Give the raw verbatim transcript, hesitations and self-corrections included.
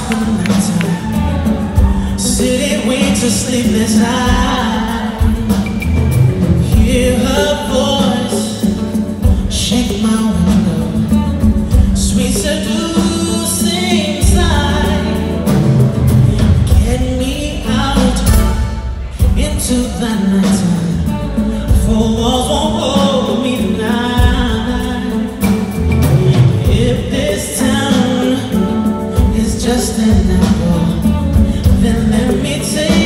in the nighttime, sitting winter sleepless night. Hear her voice shake my window, sweet seducing sigh. Get me out into the nighttime, four walls won't hold me tonight. If this town is just an apple, then let me take